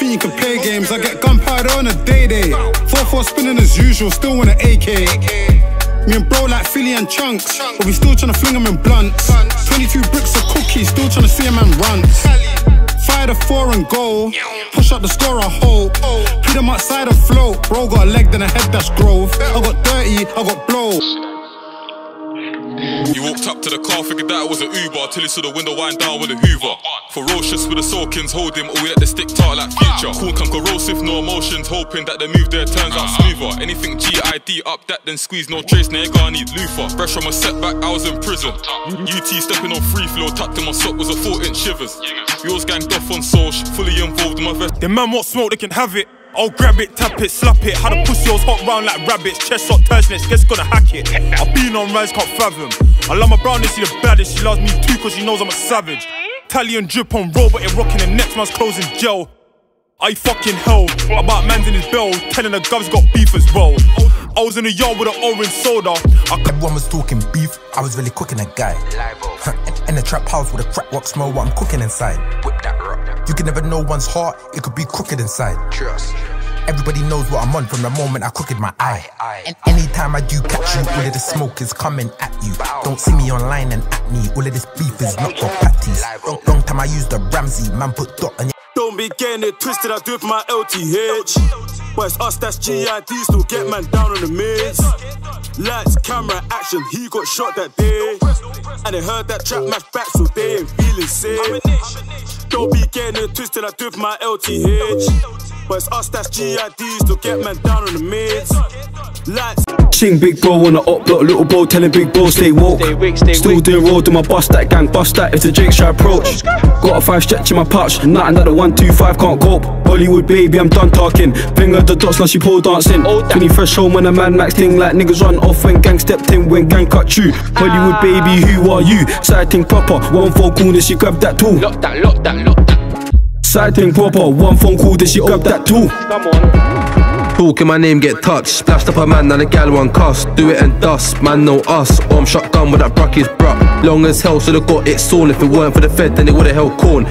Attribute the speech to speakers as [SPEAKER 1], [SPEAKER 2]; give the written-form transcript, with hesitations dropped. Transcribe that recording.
[SPEAKER 1] think you can play games. I get gunpowder on a day-day. 4-4 spinning as usual, still win an AK. Me and bro like Philly and Chunks, but we still tryna fling them in blunts. 22 bricks of cookies, still tryna see a man run. Fire the 4 and goal, push up the score, I hope. Put them outside and float. Bro got a leg, then a head, that's growth. I got dirty, I got blow.
[SPEAKER 2] He walked up to the car, figured that it was an Uber, till he saw the window wind down with a Hoover. Ferocious with the Sawkins, hold him, or we let the stick tart like Future. Cool and corrosive, no emotions, hoping that the move there turns out smoother. Anything GID up that, then squeeze, no trace, now you gotta need Luther. Fresh from a setback, I was in prison. UT stepping on free flow, tucked in my sock was a 4-inch shivers. We always ganged off on social, fully involved in my vest.
[SPEAKER 3] The man want smoke, they can have it. I'll grab it, tap it, slap it. How the pussy was hot round like rabbits. Chest shot, tertianess, guess gonna hack it. I've been on rise, can't fathom. I love my brown, she the baddest. She loves me too cause she knows I'm a savage. Italian drip on roll, but it rocking the next man's clothes in gel. I fucking hell, about man's in his bell, telling the gov's got beef as well. I was in the yard with an orange soda.
[SPEAKER 4] Everyone was talking beef, I was really cooking a guy. In the trap house with a crack rock smell what I'm cooking inside. You can never know one's heart, it could be crooked inside. Everybody knows what I'm on from the moment I crooked my eye. And anytime I do catch you, all of the smoke is coming at you. Don't see me online and at me, all of this beef is not for patties. Long time I used the Ramsey, man put dot on your.
[SPEAKER 3] Don't be getting it twisted, I do it for my LTH. But it's us, that's GID, still get man down on the mids. Lights, camera, action, he got shot that day. And they heard that trap match back, so they ain't feeling safe. Don't be getting it twisted, I do it for my LTH. But it's us, that's GID, still get man down on the mids. Lights.
[SPEAKER 5] Sing big bro on the up block, little bro telling big bro stay woke. Still doing road, do my bust that gang, bust that if the Jakes try approach. Got a 5 stretch in my pouch, nothing that the 125 can't cope. Hollywood baby, I'm done talking. Finger the dots, now she pole dancing. 20 fresh home when a man max thing like niggas run off when gang stepped in, when gang cut through. Hollywood baby, who are you? Side thing proper, 1 phone call, then she grab that tool.
[SPEAKER 6] Lock that, lock that, lock that.
[SPEAKER 5] Side thing proper, 1 phone call, then she grab that tool.
[SPEAKER 6] Come on. Talking my name get touched, splashed up a man and a gal one cuss. Do it and dust, man know us. Or I'm shotgun with that bruck is bruck. Long as hell, should've got it sawn. If it weren't for the Fed, then it would've held corn.